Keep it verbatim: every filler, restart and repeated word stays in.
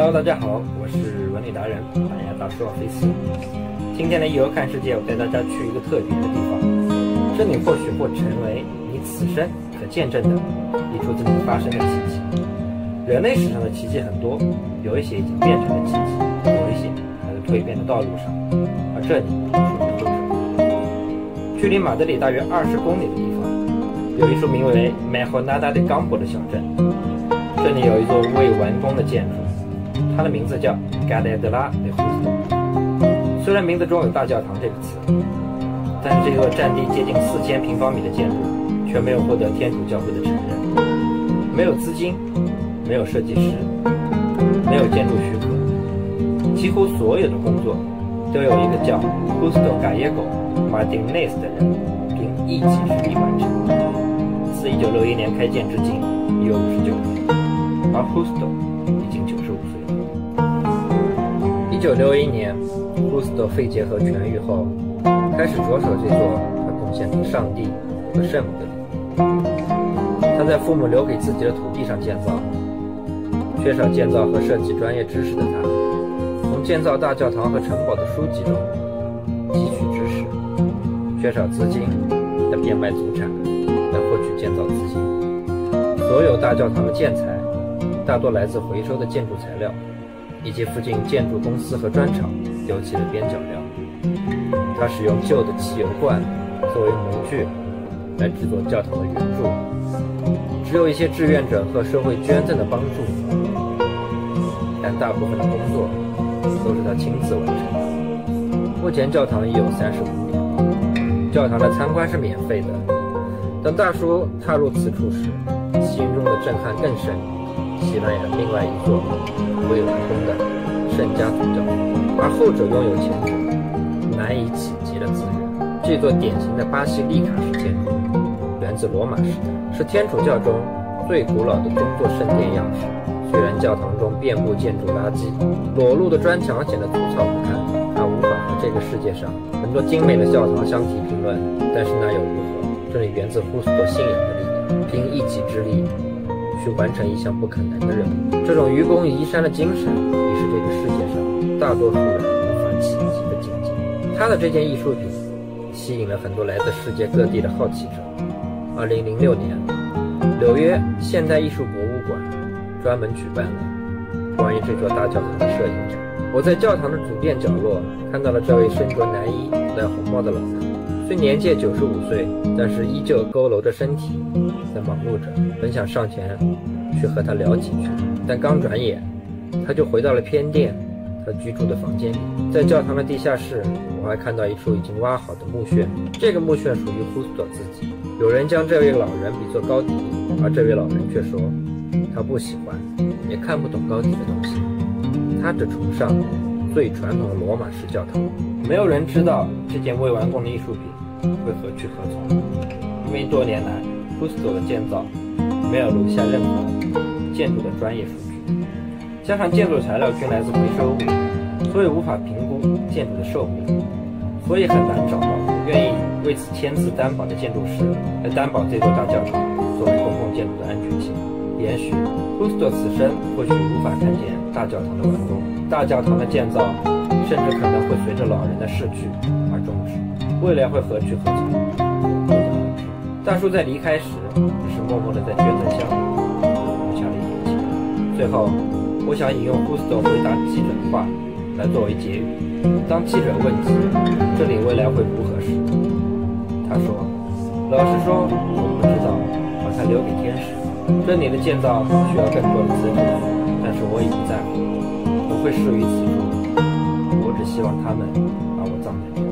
Hello， 大家好，我是文旅达人马亚大叔奥菲斯。今天的一游看世界，我带大家去一个特别的地方，这里或许会成为你此生可见证的一出正在发生的奇迹。人类史上的奇迹很多，有一些已经变成了奇迹，有一些还在蜕变的道路上，而这里属于后者。距离马德里大约二十公里的地方，有一处名为 Mejorada de Campo 的小镇，这里有一座未完工的建筑，它的名字叫 Catedral de Justo。虽然名字中有大教堂这个词，但是这座占地接近四千平方米的建筑却没有获得天主教会的承认，没有资金，没有设计师，没有建筑许可，几乎所有的工作都有一个叫 Justo Gallego Martinez 的人凭一己之力完成。自一九六一年开建至今已有五十九年，而 Justo 已经九十五岁了。一九六一年 Justo 肺结核痊愈后，开始着手这座他贡献给上帝和圣母的礼。他在父母留给自己的土地上建造，缺少建造和设计专业知识的他，从建造大教堂和城堡的书籍中汲取知识，缺少资金，他变卖祖产来获取建造资金。所有大教堂的建材大多来自回收的建筑材料，以及附近建筑公司和砖厂丢弃的边角料。他使用旧的汽油罐作为模具来制作教堂的圆柱，只有一些志愿者和社会捐赠的帮助，但大部分的工作都是他亲自完成的。目前教堂已有三十五年，教堂的参观是免费的。当大叔踏入此处时，心中的震撼更甚于西班牙另外一座未完工的圣家族教堂，而后者拥有前者难以企及的资源。这座典型的巴西利卡式建筑源自罗马时代，是天主教中最古老的宗座圣殿样式。虽然教堂中遍布建筑垃圾，裸露的砖墙显得粗糙不堪，它无法和这个世界上很多精美的教堂相提并论，但是那又如何？这里源自胡斯托信仰的力量，凭一己之力去完成一项不可能的任务。这种愚公移山的精神，已是这个世界上大多数人无法企及的境界。他的这件艺术品吸引了很多来自世界各地的好奇者。二零零六年，纽约现代艺术博物馆专门举办了关于这座大教堂的摄影展。我在教堂的主殿角落看到了这位身着男衣、戴红帽的老人，虽年届九十五岁，但是依旧佝偻着身体在忙碌着。本想上前去和他聊几句，但刚转眼他就回到了偏殿他居住的房间里。在教堂的地下室，我还看到一处已经挖好的墓穴，这个墓穴属于胡斯托自己。有人将这位老人比作高迪，而这位老人却说他不喜欢也看不懂高迪的东西，他只崇尚最传统的罗马式教堂。没有人知道这件未完工的艺术品会何去何从，因为多年来胡斯托的建造没有留下任何建筑的专业数据，加上建筑材料均来自回收物，所以无法评估建筑的寿命，所以很难找到愿意为此签字担保的建筑师来担保这座大教堂作为公共建筑的安全性。也许胡斯托此生或许无法看见大教堂的完工，大教堂的建造甚至可能会随着老人的逝去而终止，未来会何去何从，不得而知。大叔在离开时只是默默地在捐赠箱里留下了一点钱。最后我想引用胡斯托回答记者的话来作为结语。当记者问及这里未来会如何时，他说，老实说我不知道，把它留给天使。这里的建造需要更多的资助，但是我已不在乎，我会誓于此处，我只希望他们把我葬在这里。